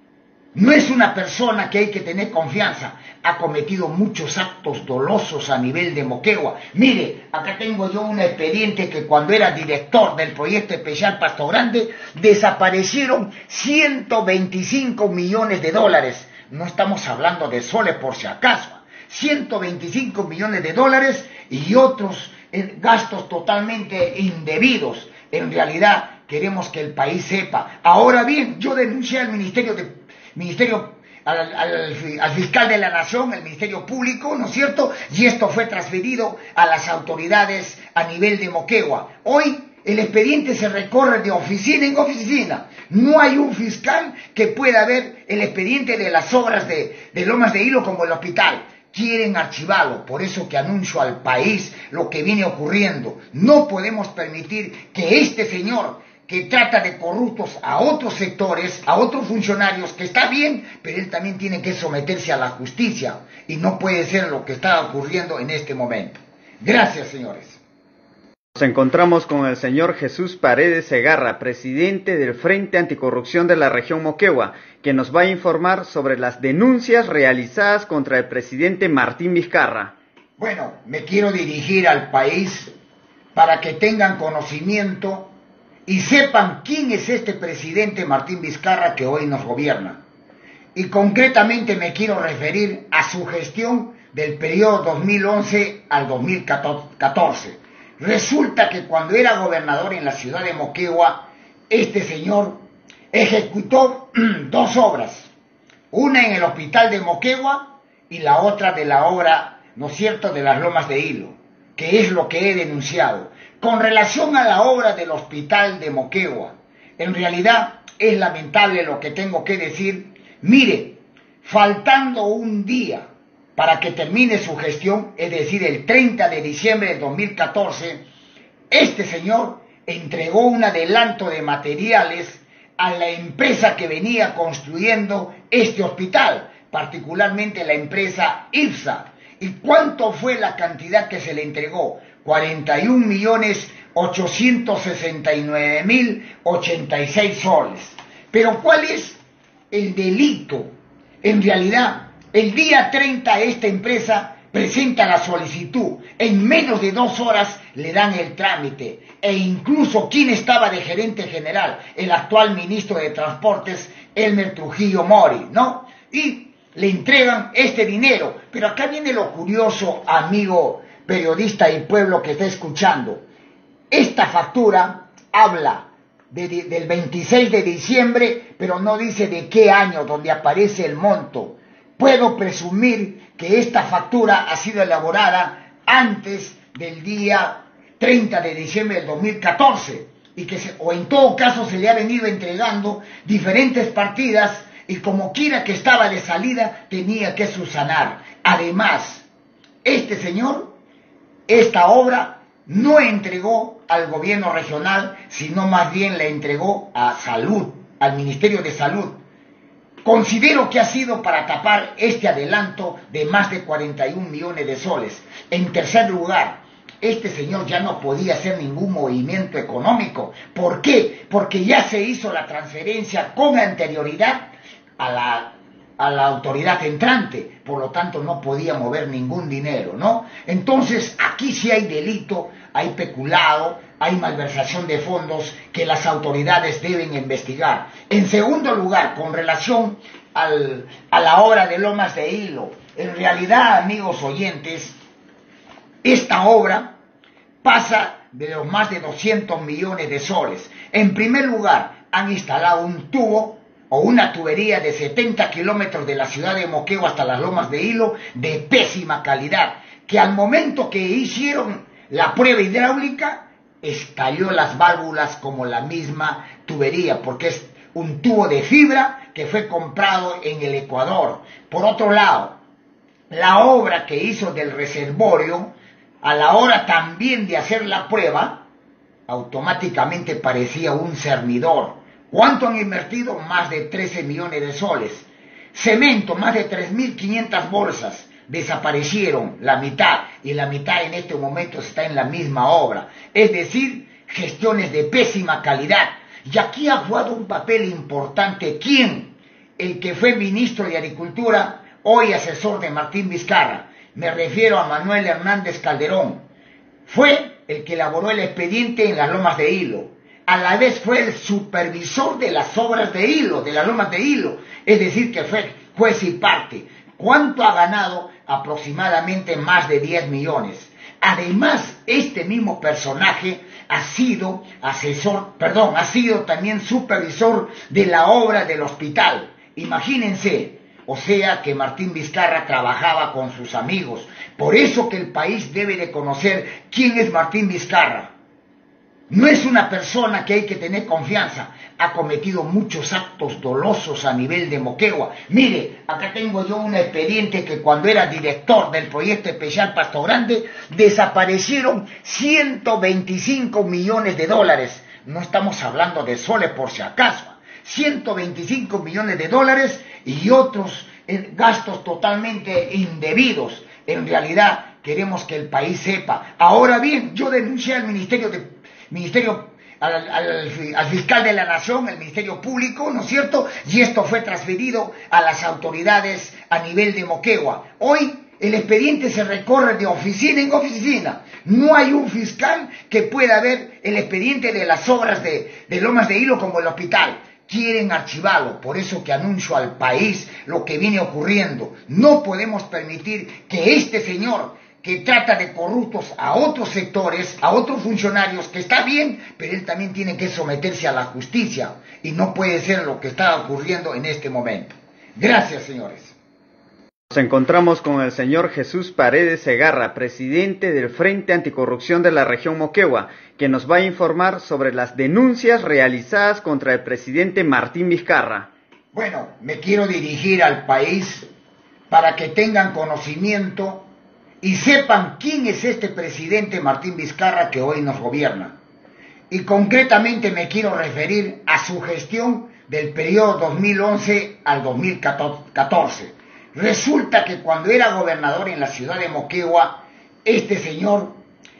No es una persona que hay que tener confianza. Ha cometido muchos actos dolosos a nivel de Moquegua. Mire, acá tengo yo un expediente que cuando era director del proyecto especial Pasto Grande, desaparecieron ciento veinticinco millones de dólares. No estamos hablando de soles por si acaso. ciento veinticinco millones de dólares y otros gastos totalmente indebidos. En realidad, queremos que el país sepa. Ahora bien, yo denuncié al Ministerio de Ministerio, al, al, al fiscal de la Nación, el Ministerio Público, ¿no es cierto? Y esto fue transferido a las autoridades a nivel de Moquegua. Hoy el expediente se recorre de oficina en oficina. No hay un fiscal que pueda ver el expediente de las obras de, de Lomas de Hilo como el hospital. Quieren archivarlo, por eso que anuncio al país lo que viene ocurriendo. No podemos permitir que este señor, que trata de corruptos a otros sectores, a otros funcionarios, que está bien, pero él también tiene que someterse a la justicia, y no puede ser lo que está ocurriendo en este momento. Gracias, señores. Nos encontramos con el señor Jesús Paredes Segarra, presidente del Frente Anticorrupción de la región Moquegua, que nos va a informar sobre las denuncias realizadas contra el presidente Martín Vizcarra. Bueno, me quiero dirigir al país para que tengan conocimiento y sepan quién es este presidente Martín Vizcarra que hoy nos gobierna. Y concretamente me quiero referir a su gestión del periodo dos mil once al dos mil catorce. Resulta que cuando era gobernador en la ciudad de Moquegua, este señor ejecutó dos obras, una en el hospital de Moquegua y la otra de la obra, ¿no es cierto?, de las Lomas de Hilo, que es lo que he denunciado. Con relación a la obra del hospital de Moquegua, en realidad es lamentable lo que tengo que decir. Mire, faltando un día para que termine su gestión, es decir, el treinta de diciembre de dos mil catorce, este señor entregó un adelanto de materiales a la empresa que venía construyendo este hospital, particularmente la empresa IPSA. ¿Y cuánto fue la cantidad que se le entregó? cuarenta y un millones ochocientos sesenta y nueve mil ochenta y seis soles. Pero ¿cuál es el delito? En realidad, el día treinta esta empresa presenta la solicitud, en menos de dos horas le dan el trámite, e incluso quien estaba de gerente general, el actual ministro de Transportes, Elmer Trujillo Mori, ¿no? Y le entregan este dinero. Pero acá viene lo curioso, amigo periodista y pueblo que está escuchando. Esta factura habla de, de, del veintiséis de diciembre, pero no dice de qué año, donde aparece el monto. Puedo presumir que esta factura ha sido elaborada antes del día treinta de diciembre del dos mil catorce, y que se, o en todo caso se le ha venido entregando diferentes partidas, y como quiera que estaba de salida tenía que subsanar. Además, este señor, esta obra no entregó al gobierno regional, sino más bien la entregó a Salud, al Ministerio de Salud. Considero que ha sido para tapar este adelanto de más de cuarenta y un millones de soles. En tercer lugar, este señor ya no podía hacer ningún movimiento económico. ¿Por qué? Porque ya se hizo la transferencia con anterioridad a la, a la autoridad entrante. Por lo tanto, no podía mover ningún dinero, ¿no? Entonces, aquí sí hay delito, hay peculado, hay malversación de fondos que las autoridades deben investigar. En segundo lugar, con relación al, a la obra de Lomas de Hilo, en realidad, amigos oyentes, esta obra pasa de los más de doscientos millones de soles. En primer lugar, han instalado un tubo o una tubería de setenta kilómetros de la ciudad de Moquegua hasta las Lomas de Hilo, de pésima calidad, que al momento que hicieron la prueba hidráulica, estalló las válvulas como la misma tubería, porque es un tubo de fibra que fue comprado en el Ecuador. Por otro lado, la obra que hizo del reservorio, a la hora también de hacer la prueba, automáticamente parecía un cernidor. ¿Cuánto han invertido? Más de trece millones de soles. Cemento, más de tres mil quinientas bolsas. Desaparecieron la mitad, y la mitad en este momento está en la misma obra. Es decir, gestiones de pésima calidad. Y aquí ha jugado un papel importante. ¿Quién? El que fue ministro de Agricultura, hoy asesor de Martín Vizcarra. Me refiero a Manuel Hernández Calderón. Fue el que elaboró el expediente en las Lomas de Hilo. A la vez fue el supervisor de las obras de Hilo, de las Lomas de Hilo. Es decir, que fue juez y parte. ¿Cuánto ha ganado? Aproximadamente más de diez millones. Además, este mismo personaje ha sido asesor, perdón, ha sido también supervisor de la obra del hospital. Imagínense, o sea que Martín Vizcarra trabajaba con sus amigos. Por eso que el país debe de conocer quién es Martín Vizcarra. No es una persona que hay que tener confianza. Ha cometido muchos actos dolosos a nivel de Moquegua. Mire, acá tengo yo un expediente que cuando era director del proyecto especial Pasto Grande, desaparecieron ciento veinticinco millones de dólares. No estamos hablando de soles por si acaso. ciento veinticinco millones de dólares y otros gastos totalmente indebidos. En realidad, queremos que el país sepa. Ahora bien, yo denuncié al Ministerio de Ministerio, al, al, al fiscal de la Nación, el Ministerio Público, ¿no es cierto? Y esto fue transferido a las autoridades a nivel de Moquegua. Hoy el expediente se recorre de oficina en oficina. No hay un fiscal que pueda ver el expediente de las obras de, de Lomas de Hilo como el hospital. Quieren archivarlo. Por eso que anuncio al país lo que viene ocurriendo. No podemos permitir que este señor, que trata de corruptos a otros sectores, a otros funcionarios, que está bien, pero él también tiene que someterse a la justicia y no puede ser lo que está ocurriendo en este momento. Gracias, señores. Nos encontramos con el señor Jesús Paredes Segarra, presidente del Frente Anticorrupción de la región Moquegua, que nos va a informar sobre las denuncias realizadas contra el presidente Martín Vizcarra. Bueno, me quiero dirigir al país para que tengan conocimiento y sepan quién es este presidente Martín Vizcarra que hoy nos gobierna. Y concretamente me quiero referir a su gestión del periodo dos mil once al dos mil catorce. Resulta que cuando era gobernador en la ciudad de Moquegua, este señor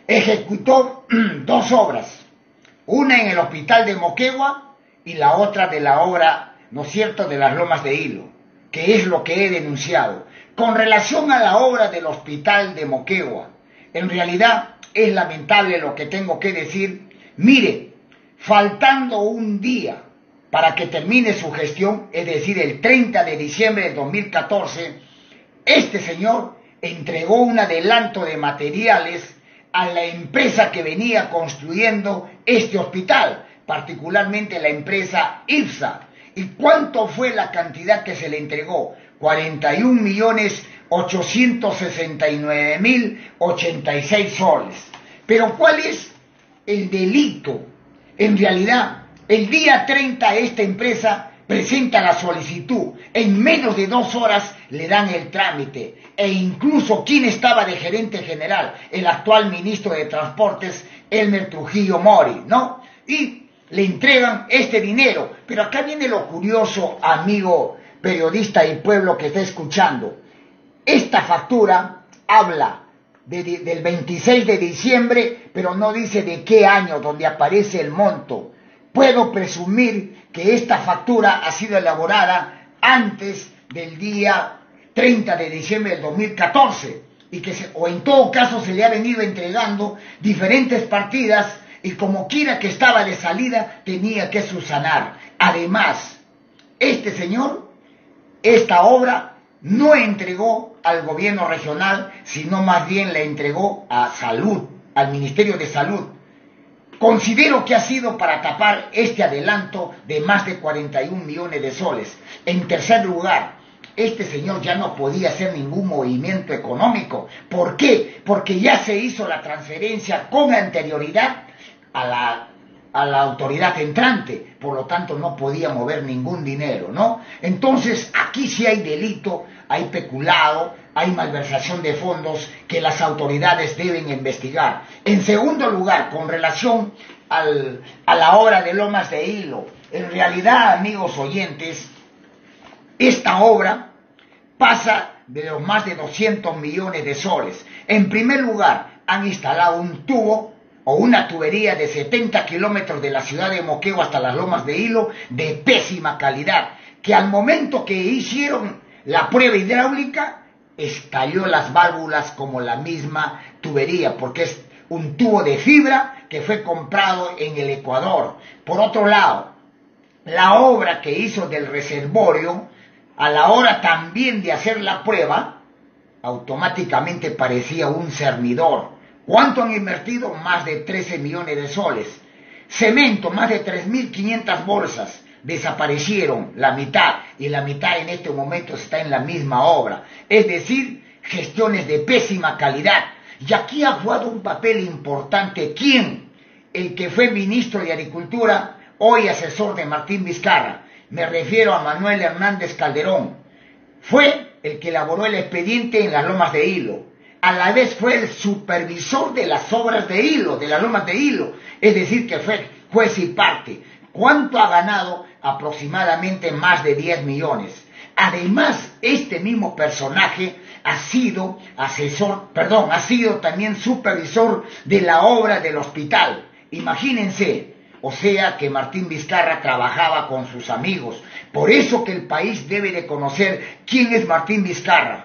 ejecutó dos obras, una en el hospital de Moquegua y la otra de la obra, ¿no es cierto?, de las Lomas de Hilo, que es lo que he denunciado. Con relación a la obra del hospital de Moquegua, en realidad es lamentable lo que tengo que decir. Mire, faltando un día para que termine su gestión, es decir, el treinta de diciembre de dos mil catorce, este señor entregó un adelanto de materiales a la empresa que venía construyendo este hospital, particularmente la empresa IPSA. ¿Y cuánto fue la cantidad que se le entregó? cuarenta y un millones ochocientos sesenta y nueve mil ochenta y seis soles. Pero ¿cuál es el delito? En realidad, el día treinta esta empresa presenta la solicitud, en menos de dos horas le dan el trámite, e incluso quien estaba de gerente general, el actual ministro de Transportes, Elmer Trujillo Mori, ¿no? Y le entregan este dinero. Pero acá viene lo curioso, amigo periodista y pueblo que está escuchando. Esta factura habla de, de, del veintiséis de diciembre, pero no dice de qué año, donde aparece el monto. Puedo presumir que esta factura ha sido elaborada antes del día treinta de diciembre del dos mil catorce, y que se, o en todo caso se le ha venido entregando diferentes partidas, y como quiera que estaba de salida tenía que subsanar. Además, este señor esta obra no entregó al gobierno regional, sino más bien la entregó a Salud, al Ministerio de Salud. Considero que ha sido para tapar este adelanto de más de cuarenta y un millones de soles. En tercer lugar, este señor ya no podía hacer ningún movimiento económico. ¿Por qué? Porque ya se hizo la transferencia con anterioridad a la a la autoridad entrante, por lo tanto no podía mover ningún dinero, ¿no? Entonces aquí sí hay delito, hay peculado, hay malversación de fondos que las autoridades deben investigar. En segundo lugar, con relación al, a la obra de Lomas de Hilo, en realidad, amigos oyentes, esta obra pasa de los más de doscientos millones de soles. En primer lugar, han instalado un tubo o una tubería de setenta kilómetros de la ciudad de Moquegua hasta las Lomas de Hilo, de pésima calidad, que al momento que hicieron la prueba hidráulica, estalló las válvulas como la misma tubería, porque es un tubo de fibra que fue comprado en el Ecuador. Por otro lado, la obra que hizo del reservorio, a la hora también de hacer la prueba, automáticamente parecía un cernidor. ¿Cuánto han invertido? Más de trece millones de soles. Cemento, más de tres mil quinientas bolsas. Desaparecieron la mitad, y la mitad en este momento está en la misma obra. Es decir, gestiones de pésima calidad. Y aquí ha jugado un papel importante. ¿Quién? El que fue ministro de Agricultura, hoy asesor de Martín Vizcarra. Me refiero a Manuel Hernández Calderón. Fue el que elaboró el expediente en las Lomas de Hilo. A la vez fue el supervisor de las obras de Hilo, de las Lomas de Hilo, es decir, que fue juez y parte. ¿Cuánto ha ganado? Aproximadamente más de diez millones. Además, este mismo personaje ha sido asesor, perdón, ha sido también supervisor de la obra del hospital. Imagínense, o sea que Martín Vizcarra trabajaba con sus amigos. Por eso que el país debe de conocer quién es Martín Vizcarra.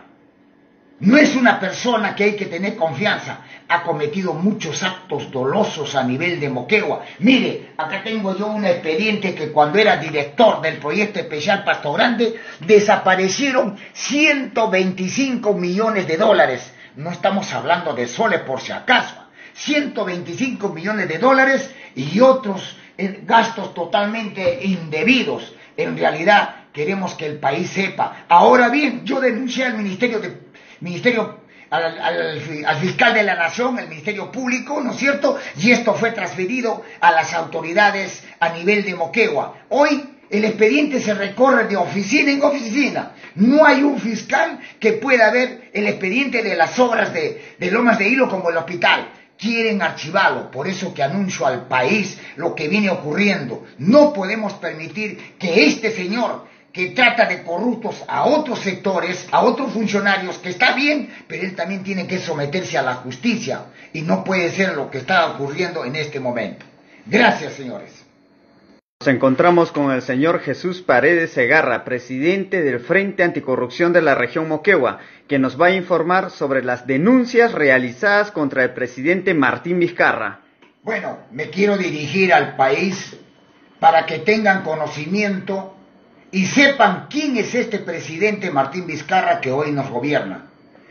No es una persona que hay que tener confianza. Ha cometido muchos actos dolosos a nivel de Moquegua. Mire, acá tengo yo un expediente que cuando era director del proyecto especial Pasto Grande, desaparecieron ciento veinticinco millones de dólares. no estamos hablando de soles por si acaso, ciento veinticinco millones de dólares y otros gastos totalmente indebidos. En realidad queremos que el país sepa. Ahora bien, yo denuncié al Ministerio de Ministerio Al, al, al fiscal de la Nación, el Ministerio Público, ¿no es cierto? Y esto fue transferido a las autoridades a nivel de Moquegua. Hoy el expediente se recorre de oficina en oficina. No hay un fiscal que pueda ver el expediente de las obras de, de Lomas de Hilo como el hospital. Quieren archivarlo, por eso que anuncio al país lo que viene ocurriendo. No podemos permitir que este señor que trata de corruptos a otros sectores, a otros funcionarios, que está bien, pero él también tiene que someterse a la justicia, y no puede ser lo que está ocurriendo en este momento. Gracias, señores. Nos encontramos con el señor Jesús Paredes Segarra, presidente del Frente Anticorrupción de la región Moquegua, que nos va a informar sobre las denuncias realizadas contra el presidente Martín Vizcarra. Bueno, me quiero dirigir al país para que tengan conocimiento y sepan quién es este presidente Martín Vizcarra que hoy nos gobierna.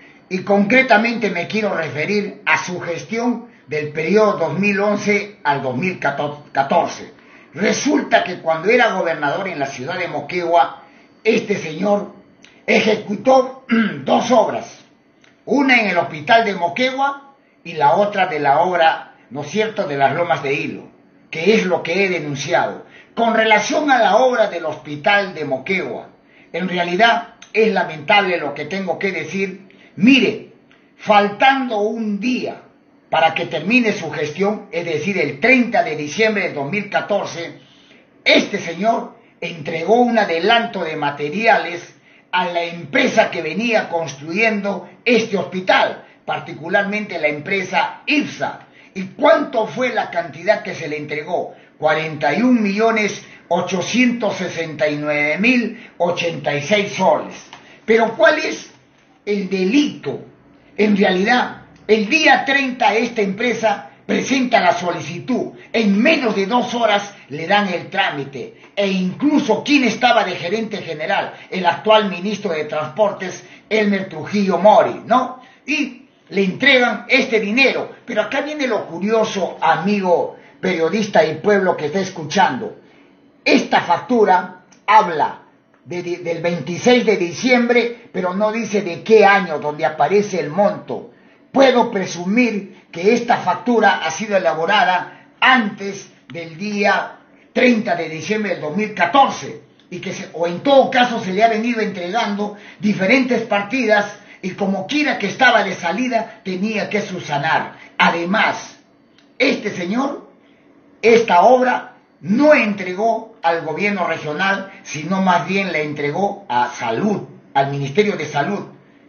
Y concretamente me quiero referir a su gestión del periodo dos mil once al dos mil catorce. Resulta que cuando era gobernador en la ciudad de Moquegua, este señor ejecutó dos obras. Una en el hospital de Moquegua y la otra de la obra, ¿no es cierto?, de las Lomas de Hilo, que es lo que he denunciado. Con relación a la obra del hospital de Moquegua, en realidad es lamentable lo que tengo que decir. Mire, faltando un día para que termine su gestión, es decir, el treinta de diciembre de dos mil catorce, este señor entregó un adelanto de materiales a la empresa que venía construyendo este hospital, particularmente la empresa IPSA. ¿Y cuánto fue la cantidad que se le entregó? cuarenta y un millones ochocientos sesenta y nueve mil ochenta y seis soles. Pero ¿cuál es el delito? En realidad, el día treinta esta empresa presenta la solicitud, en menos de dos horas le dan el trámite, e incluso quien estaba de gerente general, el actual ministro de Transportes, Elmer Trujillo Mori, ¿no? Y le entregan este dinero. Pero acá viene lo curioso, amigo periodista y pueblo que está escuchando. Esta factura habla de, de, del veintiséis de diciembre, pero no dice de qué año, donde aparece el monto. Puedo presumir que esta factura ha sido elaborada antes del día treinta de diciembre del dos mil catorce, y que se, o en todo caso se le ha venido entregando diferentes partidas, y como quiera que estaba de salida tenía que subsanar. Además, este señor esta obra no entregó al gobierno regional, sino más bien la entregó a Salud, al Ministerio de Salud.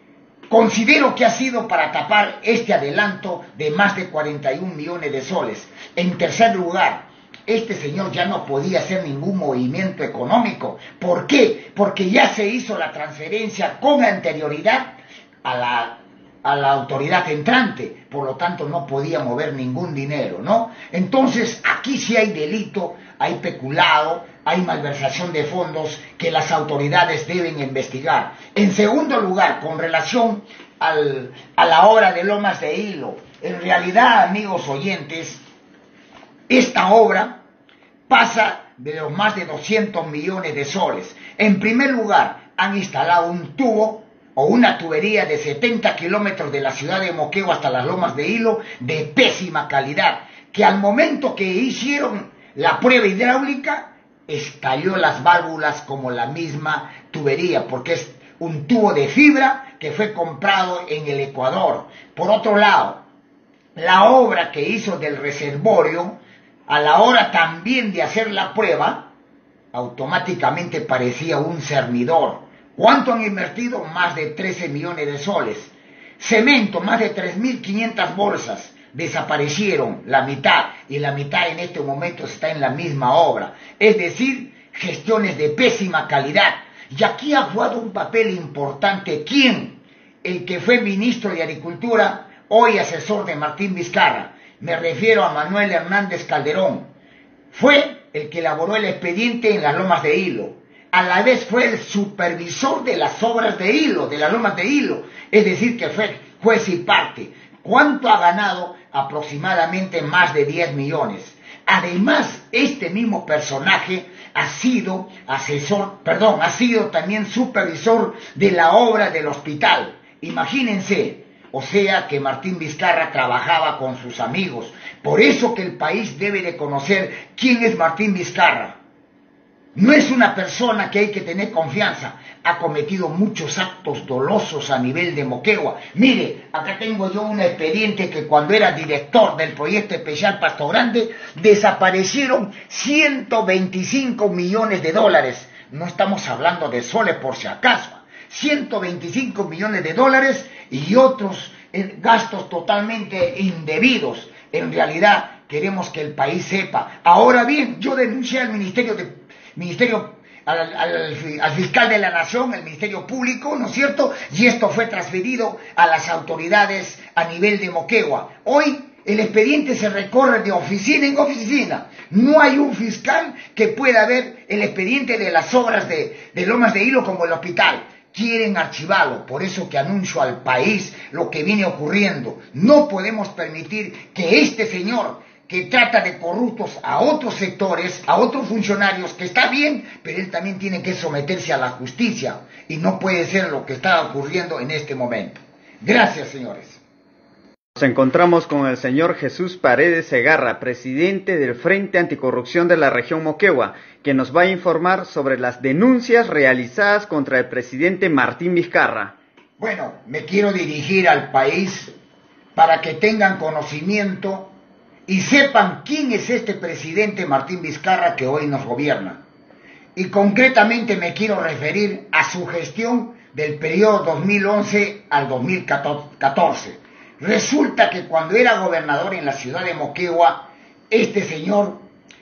Considero que ha sido para tapar este adelanto de más de cuarenta y un millones de soles. En tercer lugar, este señor ya no podía hacer ningún movimiento económico. ¿Por qué? Porque ya se hizo la transferencia con anterioridad a la a la autoridad entrante, por lo tanto no podía mover ningún dinero, ¿no? Entonces aquí sí hay delito, hay peculado, hay malversación de fondos que las autoridades deben investigar. En segundo lugar, con relación al, a la obra de Lomas de Hilo, en realidad, amigos oyentes, esta obra pasa de los más de doscientos millones de soles. En primer lugar, han instalado un tubo o una tubería de setenta kilómetros de la ciudad de Moquegua hasta las Lomas de Hilo, de pésima calidad, que al momento que hicieron la prueba hidráulica, estalló las válvulas como la misma tubería, porque es un tubo de fibra que fue comprado en el Ecuador. Por otro lado, la obra que hizo del reservorio, a la hora también de hacer la prueba, automáticamente parecía un cernidor. ¿Cuánto han invertido? Más de trece millones de soles. Cemento, más de tres mil quinientas bolsas. Desaparecieron la mitad, y la mitad en este momento está en la misma obra. Es decir, gestiones de pésima calidad. Y aquí ha jugado un papel importante. ¿Quién? El que fue ministro de Agricultura, hoy asesor de Martín Vizcarra. Me refiero a Manuel Hernández Calderón. Fue el que elaboró el expediente en las Lomas de Hilo. A la vez fue el supervisor de las obras de Hilo, de las Lomas de Hilo. Es decir, que fue juez y parte. ¿Cuánto ha ganado? Aproximadamente más de diez millones. Además, este mismo personaje ha sido asesor, perdón, ha sido también supervisor de la obra del hospital. Imagínense, o sea que Martín Vizcarra trabajaba con sus amigos. Por eso que el país debe de conocer quién es Martín Vizcarra. No es una persona que hay que tener confianza. Ha cometido muchos actos dolosos a nivel de Moquegua. Mire, acá tengo yo un expediente que cuando era director del proyecto especial Pasto Grande, desaparecieron ciento veinticinco millones de dólares. No estamos hablando de soles por si acaso. ciento veinticinco millones de dólares y otros gastos totalmente indebidos. En realidad queremos que el país sepa. Ahora bien, yo denuncié al Ministerio de Ministerio, al, al, al fiscal de la Nación, el Ministerio Público, ¿no es cierto? Y esto fue transferido a las autoridades a nivel de Moquegua. Hoy el expediente se recorre de oficina en oficina. No hay un fiscal que pueda ver el expediente de las obras de, de Lomas de Hilo como el hospital. Quieren archivarlo, por eso que anuncio al país lo que viene ocurriendo. No podemos permitir que este señor, que trata de corruptos a otros sectores, a otros funcionarios, que está bien, pero él también tiene que someterse a la justicia, y no puede ser lo que está ocurriendo en este momento. Gracias, señores. Nos encontramos con el señor Jesús Paredes Segarra, presidente del Frente Anticorrupción de la región Moquegua, que nos va a informar sobre las denuncias realizadas contra el presidente Martín Vizcarra. Bueno, me quiero dirigir al país para que tengan conocimiento y sepan quién es este presidente Martín Vizcarra que hoy nos gobierna. Y concretamente me quiero referir a su gestión del periodo dos mil once al dos mil catorce. Resulta que cuando era gobernador en la ciudad de Moquegua, este señor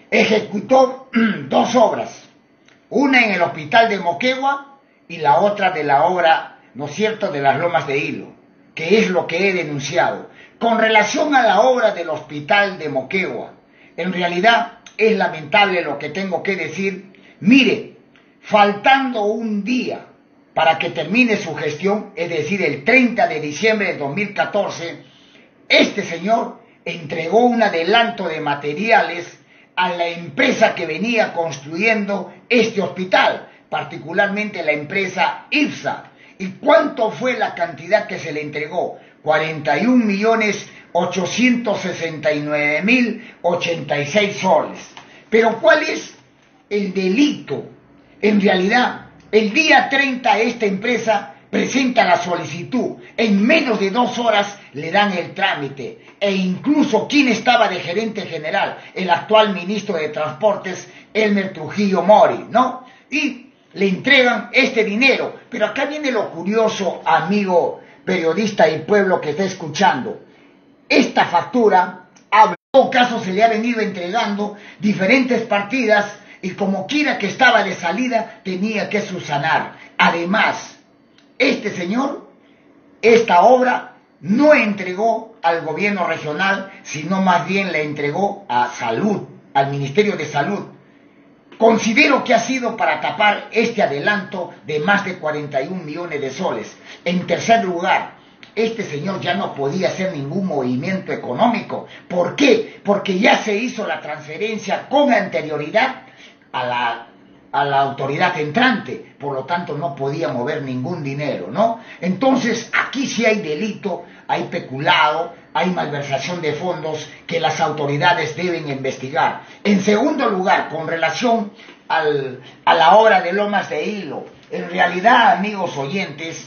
ejecutó dos obras. Una en el hospital de Moquegua y la otra de la obra, ¿no es cierto?, de las Lomas de Hilo, que es lo que he denunciado. Con relación a la obra del hospital de Moquegua, en realidad es lamentable lo que tengo que decir. Mire, faltando un día para que termine su gestión, es decir, el treinta de diciembre de dos mil catorce, este señor entregó un adelanto de materiales a la empresa que venía construyendo este hospital, particularmente la empresa IPSA. ¿Y cuánto fue la cantidad que se le entregó? cuarenta y un millones ochocientos sesenta y nueve mil ochenta y seis soles. Pero ¿cuál es el delito? En realidad, el día treinta esta empresa presenta la solicitud, en menos de dos horas le dan el trámite, e incluso quien estaba de gerente general, el actual ministro de Transportes, Elmer Trujillo Mori, ¿no? Y le entregan este dinero. Pero acá viene lo curioso, amigo periodista y pueblo que está escuchando. Esta factura, en todo caso, se le ha venido entregando diferentes partidas y como quiera que estaba de salida, tenía que subsanar. Además, este señor, esta obra, no entregó al gobierno regional, sino más bien la entregó a Salud, al Ministerio de Salud. Considero que ha sido para tapar este adelanto de más de cuarenta y un millones de soles. En tercer lugar, este señor ya no podía hacer ningún movimiento económico. ¿Por qué? Porque ya se hizo la transferencia con anterioridad a la, a la autoridad entrante. Por lo tanto, no podía mover ningún dinero, ¿no? Entonces, aquí sí hay delito, hay peculado, hay malversación de fondos que las autoridades deben investigar. En segundo lugar, con relación al, a la obra de Lomas de Hilo, en realidad, amigos oyentes,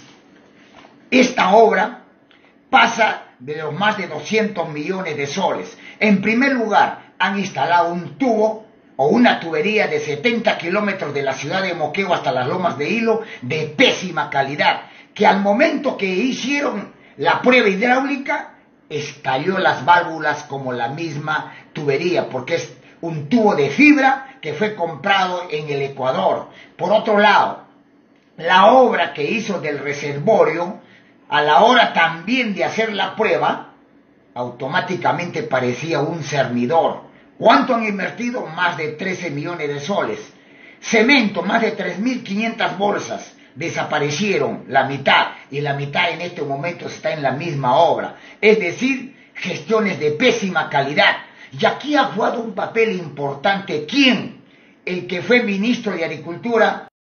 esta obra pasa de los más de doscientos millones de soles. En primer lugar, han instalado un tubo o una tubería de setenta kilómetros de la ciudad de Moquegua hasta las Lomas de Hilo de pésima calidad, que al momento que hicieron la prueba hidráulica, estalló las válvulas como la misma tubería, porque es un tubo de fibra que fue comprado en el Ecuador. Por otro lado, la obra que hizo del reservorio, a la hora también de hacer la prueba, automáticamente parecía un cernidor. ¿Cuánto han invertido? Más de trece millones de soles. Cemento, más de tres mil quinientas bolsas. desaparecieron la mitad y la mitad en este momento está en la misma obra. Es decir, gestiones de pésima calidad. Y aquí ha jugado un papel importante, ¿quién? El que fue ministro de Agricultura